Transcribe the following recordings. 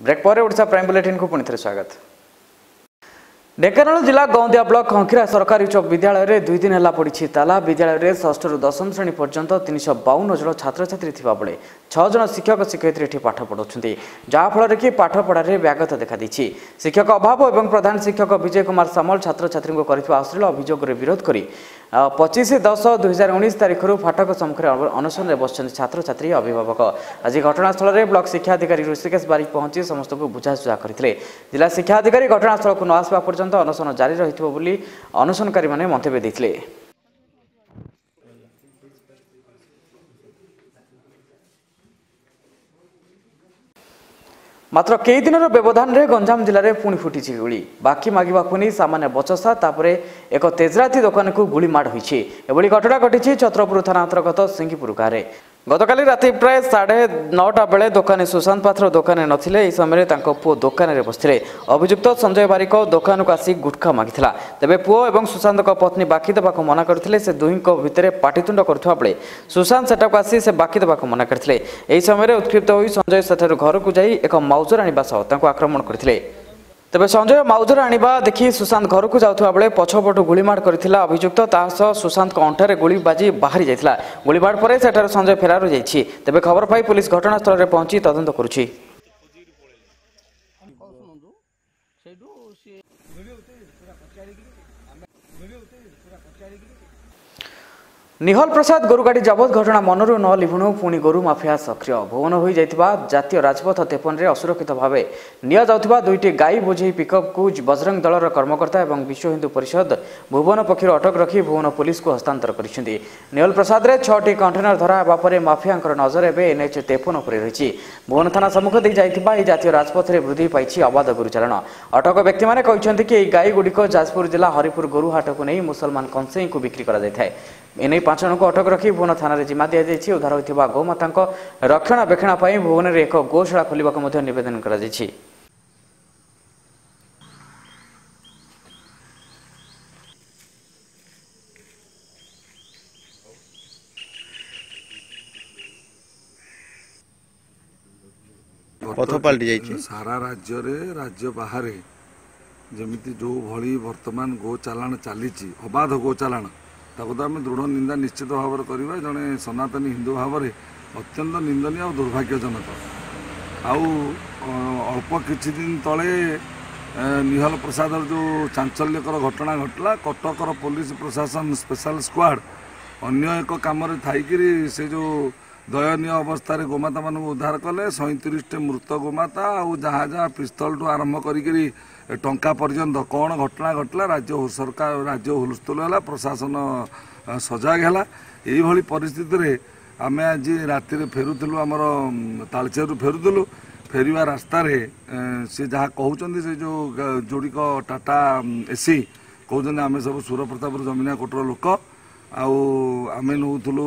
Break पर Odisha prime bulletin को पुणी थे स्वागत। ढेंकानाल जिला गौंदिया ब्लॉक खंखीरा सरकारी उच्च विद्यालय में 2 दिन है पड़ी ताला। विद्यालय में 6 ରୁ 10 श्रेणी पर्यंत 352 जन छात्र छात्री थिबा बेले 6 जन शिक्षक शिक्षयित्री एठी पाठ पढ़ाउछन्ती, जाफल कि पाठ पढ़ारे व्याघात देखा शिक्षक अभाव और प्रधान शिक्षक विजय कुमार सामल छात्र छात्री को करथिबा अश्लील अभियोग विरोध करी 25/10/2019 तारीख फाटक सम्मुखें अनशन में बस छात्र छात्री अभिभावक। आज घटनास्थल में ब्लॉक शिक्षा अधिकारी ऋषिकेश बारिक पहुंची समस्त को बुझासुझा करते। जिला शिक्षा अधिकारी घटनास्थल को न आसवा पर्यंत अनशन जारी रही अनशनकारी माने मंतव्य देते। मात्र कई दिन व्यवधान में गंजाम जिले में पुणी फुटी गुली। बाकी मागिबाकू नहीं सामान्य बचसा तापर एक तेजराती दुकान को गुली माड़ होती। एभली घटना घटी छत्रपुर थाना अंतर्गत सिंगीपुर गाँव में। गतकाली राति प्राय 9:30 बेले दोकानी सुशांत पात्र दोकान नथिले। एही समय पुओ दोकान में बसते। अभियुक्त संजय बारिक दोकान को आसी गुटखा मागिथिला। तेबे पुओ एवं सुशांत पत्नी बाकी देवाक मना करथिले। से दुहिं भितर पाटितुंड करुवा बेले सुशांत सेठाक आसी से बाकी देवाक मना करथिले। एही समय उत्क्षिप्त होई संजय सेठार घर को जाई एक माउजर आनिबा सह तांको आक्रमण करथिले। तेबे संजय माउजर आनिबा देखि सुशांत घर को जाउथबा बेले पछपटु गुलीमाड़ करथिला अभियुक्त। तासह सुशांत अंठारे गुली बाजी बाहरी जाइथिला। गुलीमाड़ पर सेठार संजय फेरार जाइछि। तेबे खबर पाई पुलिस घटनास्थल में पहुंची तदंत करुछि। निहल प्रसाद गोरुगाड़ी जबत घटना मनरू न लिभुणु पुणी गोरु माफिया सक्रिय। भुवन हो जातीय राजपथ 53 रे असुरक्षित भाव निया जाउथिबा 2टी गाई बोझे पिकअप को बजरंग दलर कर्मकर्ता एवं विश्व हिंदू परिषद भुवन पक्षर अटक रखी भुवन पुलिस को हस्तांतर करिसेंती। निहल प्रसाद रे 6टी कंटेनर धरा हेबा परे माफियांकर नजर एबे NH 53 पर रहिछि। भुवन थाना सम्मुख दे जाइथिबा ए जातीय राजपथ रे वृद्धि पाइछि अबाध गुरुचारण। अटक व्यक्ति माने कहिसेंती कि ए गाई गुडिक जाजपुर जिला हरिपुर गोरु हाट को नहीं मुसलमान कंसेई को बिक्री करा जायथाय। एने 5 जन को अटक रखी भुवन थाना रे जिम्मा दिया जायछि। उद्धार होइथिबा गोमाता रक्षणाबेक्षण पाई भुवन रे एक गोशाला खोलिबाक मध्ये निवेदन करा जायछि। पथ पलटि जाइछि। सारा राज्य रे राज्य बाहर जमिति जो भली वर्तमान गो चालान चली अबाध गो चालान ताको तो आम दृढ़ निंदा निश्चित भाव में करवा। जड़े सनातनी हिंदू भाव में अत्यंत निंदनीय और दुर्भाग्यजनक। अल्प किछि दिन तले निहल प्रसाद जो चांचल्यकर घटना घटला कटकर पुलिस प्रशासन स्पेशल स्क्वाड अन्य एक कम थी से जो दयनीय अवस्था गोमाता मान उद्धार कले। 37 मृत गोमाता आउ जहाँ जहाँ पिस्तल ठू आरंभ करी टंका पर्यंत कौन घटना घटला राज्य सरकार राज्य हुलस्थुल है प्रशासन सजग है। यही परिस्थिति रे आम आज राति फेरुलु आमर तालचेरु फेरुलु फेरवा रास्ता सी जहाँ कहते से जो जोड़िक टाटा एसी कहते आम सब सुरप्रतापुर जमीना कोटर लोक आम नौलु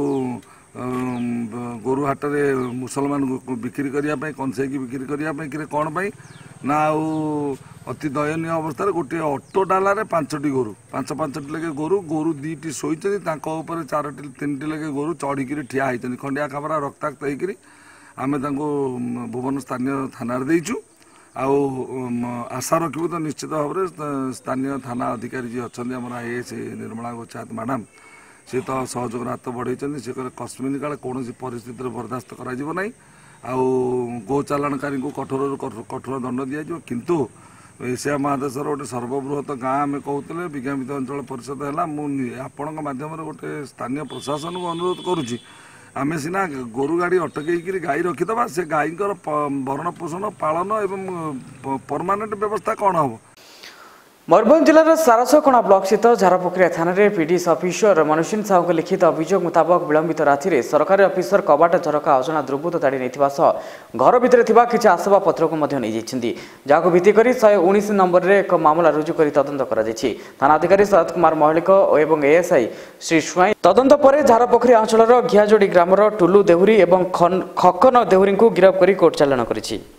गोरु हाट रे मुसलमान बिक्री करने कंसेकी बिक्री करने कौन पाई ना अति दयनीय अवस्था गोटे ऑटो डाला 5टी गोरु 5-5टी लगे गोरु 2टी शोचती 4-3टी लगे गोरु चढ़ी ठिया होती खंडिया खाबरा रक्ताक्त होकर आम भुवन स्थानीय थाना देचु। आशा रखू तो निश्चित भाव में स्थानीय थाना अधिकारी जी अच्छा आम IAS निर्मला गोचात मैडम सी तो सहयोग हाथ बढ़े सी कस्मिन काले कौन परिस्थिति बर्दास्त कर गो चालाणकारी को कठोर दंड दिज्व। किंतु एशिया महादेशर गोटे सर्वबृहत गाँ आम कहते विज्ञापित अंचल परिषद है आपण मध्यम गोटे स्थानीय प्रशासन को अनुरोध करुच्ची आम सीना गोरु गाड़ी अटकई गाई रखीदबा से गाई भरण पोषण पालन एवं परमानेंट व्यवस्था कौन हम। मयूरभंज जिलार सारसकणा ब्लॉक स्थित झारपोखरिया थाना पीडीएस अफिसर मनुष्यन साहू लिखित अभियोग मुताबक विलंबित राति सरकारी अफिसर कबाट झरका अजना दुर्बृत्त ताड़ी नहीं घर भितर किसी आसवा पत्र को जहां भित्ति 119 नंबर रे एक मामला रुजु कर तदंत कर थाना अधिकारी शरद कुमार महलिक और एएसआई श्री स्वाई तदंत पर झारपोखरिया अंचल घियाजोड़ी ग्रामर टुलू देहुरी और खकन देहुरी को गिरफ्त कर कोर्ट चालाण कर।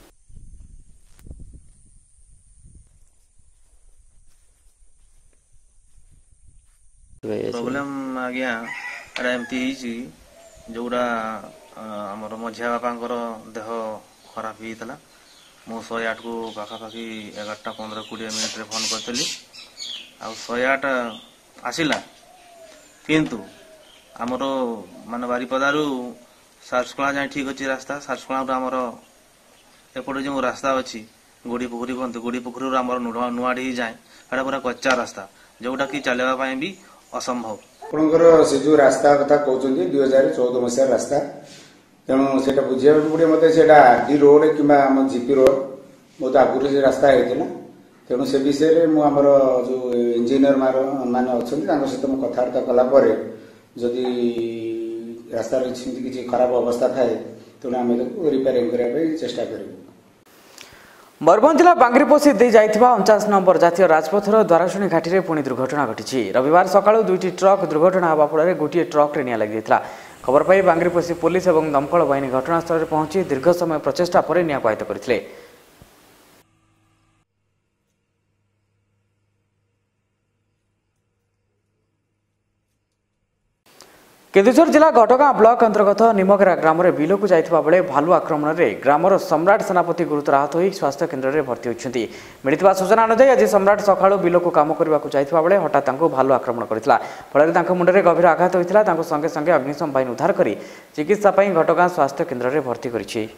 प्रोब्लेम आज्ञा एमती जोड़ा आमर मझिया बापा देह खराब होता ମୁଁ 108 को पाखापाखि 11:15-20 फोन करଥିଲି ଆଉ 108 ଆସିଲା କିନ୍ତୁ ଆମର ମାନେ ବାରିପଦାରୁ ସାର୍ସକଳା ଯାଏ ଠିକ ଅଛି ରାସ୍ତା ସାର୍ସକଳାରୁ ଆମର ଏପଟେ ଯେଉଁ ରାସ୍ତା ଅଛି ଗୁଡ଼ି ପୋଖରୀ କୁହନ୍ତି ଗୁଡ଼ି ପୋଖରୀରୁ ଆମର ନୂଆଡି ଯାଏ ସେଟା ପୁରା କଚ୍ଚା ରାସ୍ତା ଯୋଉଟା କି ଚାଲିବା ପାଇଁ ବି ଅସମ୍ଭବ। ଆପଣଙ୍କର ସେ ଯୋଉ ରାସ୍ତା କଥା କହୁଛନ୍ତି 2014 ମସିହାର ରାସ୍ତା ତେଣୁ ସେଟା ବୁଝିବାକୁ ପଡ଼ିବ ମୋତେ ସେଟା ଡି ରୋଡ କିମ୍ବା ଆମ ଜିପି ରୋଡ ବହୁତ ଆଗରୁ ସେ ରାସ୍ତା ହେଇଥିଲା ତେଣୁ ସେ ବିଷୟରେ ମୁଁ ଆମର ଯୋଉ ଇଞ୍ଜିନିୟର ମାନେ ଅଛନ୍ତି ତାଙ୍କ ସହିତ ମୁଁ କଥାବାର୍ତ୍ତା କଲା ପରେ ଯଦି ରାସ୍ତାର କିଛି ଖରାପ ଅବସ୍ଥା ଥାଏ ତେଣୁ ଆମେ ତାକୁ ରିପେୟାରିଂ କରିବା ପାଇଁ ଚେଷ୍ଟା କରିବୁ। मयूरभंज जिला बांगरीपोषी दे जाइथिबा 49 नंबर जातीय राजपथर द्वारशुणी घाटी में पुणी दुर्घटना घटी रविवार सकाळु दुईटी ट्रक दुर्घटना होगा फल गोटे ट्रक निया लगी खबर पाई बांगरीपोषी पुलिस और दमकल बाहिनी घटनास्थल में पहुंची दीर्घ समय प्रचेषा पर निया आयत्त करथिले। केन्दुझर जिला घटगाँ ब्लॉक अंतर्गत निमगरा ग्राम में बिल को जाइथिबा बेले भालू आक्रमण में ग्रामर सम्राट सेनापति गुरुतर आहत हो स्वास्थ्य केन्द्र में भर्ती होती मिलता सूचना अनुसार आज सम्राट सकाळु बिल को काम करने को जाइथिबा बेले हठात भालू आक्रमण करथिला फल मुंडे गभीर आघात होता संगे संगे अग्निशम बाहिनी उद्धार कर चिकित्सा घटगाँ स्वास्थ्य केन्द्र में भर्ती करिछि।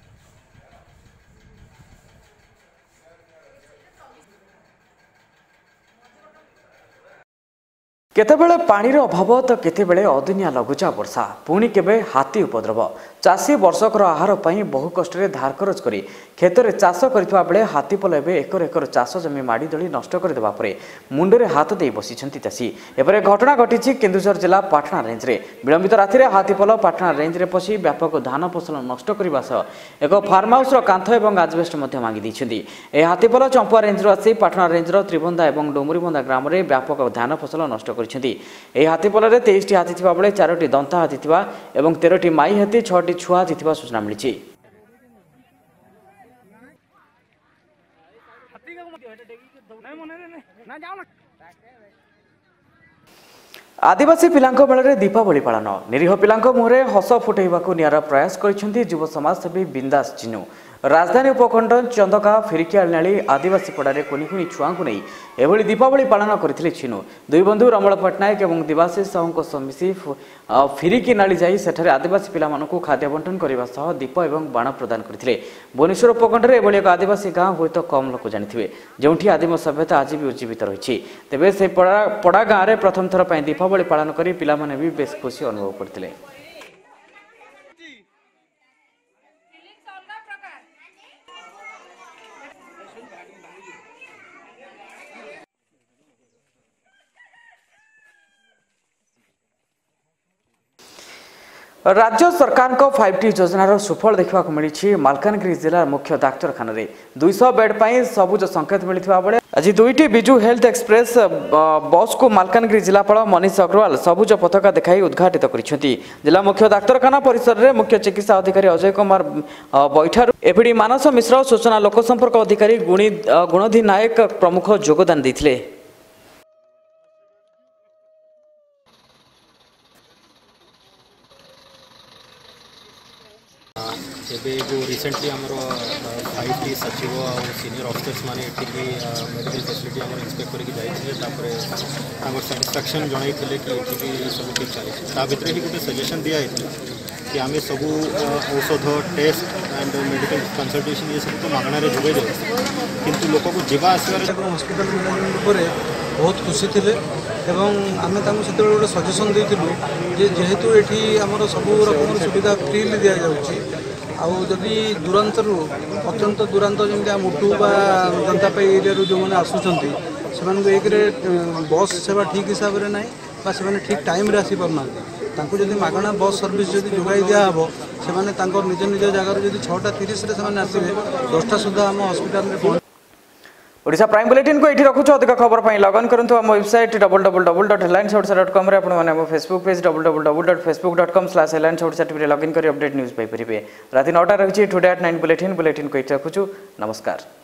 केतेबेले पानीर अभाव तो केतेबेले अदिनिया लघुचाप वर्षा पुणी केबे हाथी उपद्रव चाषी वर्षकर आहार पर बहु कष्ट धार खरच कर खेत में चाष करथिबा बेले हाथीपल एवं एकर एकर चाष जमी माड़ी दली नष्ट करदेबा परे मुंडरे हाथ दे बसिछंती चाषी एपरे घटना घटी केन्दुझर जिला पाटना रेंज रे विलंबित राति रे हाथीपल पाटना रेंज रे पशी व्यापक धान फसल नष्ट करने सह एक फार्म हाउस कांथ और आजबेस्ट मांगी दैछंती ए हाथीपल चंपुआ रेंज आसी पाटना रेंज त्रिबंधा और डोमुरीबंधा ग्राम में व्यापक धान फसल नष्ट कर हाथीपल 23टी हाथी थिबा बेले 4टी दंता हाथी थिबा एवं 13टी माई हाथी 6टी छुआ हाथी थिबा सूचना मिली। आदिवासी पिलांको बेले दीपावली पालन निरीह पिलांको मुहरे हस फुटेइबाकू नियारा प्रयास करिसेंती युव समाजसेवी बिंदास चिन्नू राजधानी उपखंड चंदका फिरिकियाली आदिवासी पड़ारे कुनि कुनि छुआ को नहीं एभली दीपावली पालन करथिले चिन्नू दुई बंधु रमण पट्टनायक और दिवासी साहू मिसी फिरिकी नाली जाई सेठारे आदिवासी पिलामानकू खाद्य बंटन करने सह दीप और बाण प्रदान करथिले। भुवनेश्वर उपखंड में एभली एक आदिवासी गाँव हुए तो कम लोक जानिथिबे जोंठी आदिम सभ्यता आज भी उज्जीवित रही तेबे से पड़ा गाँव में प्रथम थर पर दीपावली पालन करी पिलामाने भी बेस खुशी अनुभव करथिले। राज्य सरकार को 5T योजनार सुफल देखा मिली मालकानगिरी जिला मुख्य डाक्तरखाना 200 बेड पर सबुज संकेत मिलता बेले आज दुईटी बिजु हेल्थ एक्सप्रेस बस को मालकानगिरी जिलापाल मनीष अग्रवाल सबुज पताका देखाई उद्घाटित करछंती। जिला मुख्य डाक्तरखाना परिसर में मुख्य चिकित्सा अधिकारी अजय कुमार बैठार एपीडी मानस मिश्र सूचना लोकसंपर्क अधिकारी गुणधी नायक प्रमुख योगदान देथिले। एबे जो रिसेंटली आमर 5T सचिव और सीनियर ऑफिसर्स माने एटिकी मेडिकल फैसिलिटी आम इंस्पेक्ट करके जाते साटिस्फैक्शन जनई थे कि ये सब ठीक चली भितर ही गोटे सजेशन दिया कि आम सब औषध टेस्ट एंड मेडिकल कंसल्टेशन ये सब तो मागणार जोगे जाए किंतु लोक को जीवा आसबार हॉस्पिटल मैनेजमेंट बहुत खुशी थे आम से गोटे सजेसन देलु जेहेतु ये आमर सब रकम सुविधा फ्रीली दि जाऊँगी आदि दूरांतरू अत्यंत दूरांत जमी मुटु जनता एरिया जो मैंने आसुँच से एक बस सेवा ठीक हिसाब से ना से ठीक टाइम आसी पारना जदि मागणा बस सर्विस जदि जोगाई दिहब से निज निज जगार जब 6:30 आसवे 10टा सुधा आम हस्पिटाल में ओडिशा प्राइम बुलेटिन को ये रखुच अधिक खबर पर लगन करूँ आम वेबसाइट www.headlinesodisha.com और Facebook page www.facebook.com/headlinesodisha TV login कर अपडेट न्यूज पाइपर राति 9टा रही टुडे एट 9 बुलेटिन को ये रखुचु। नमस्कार।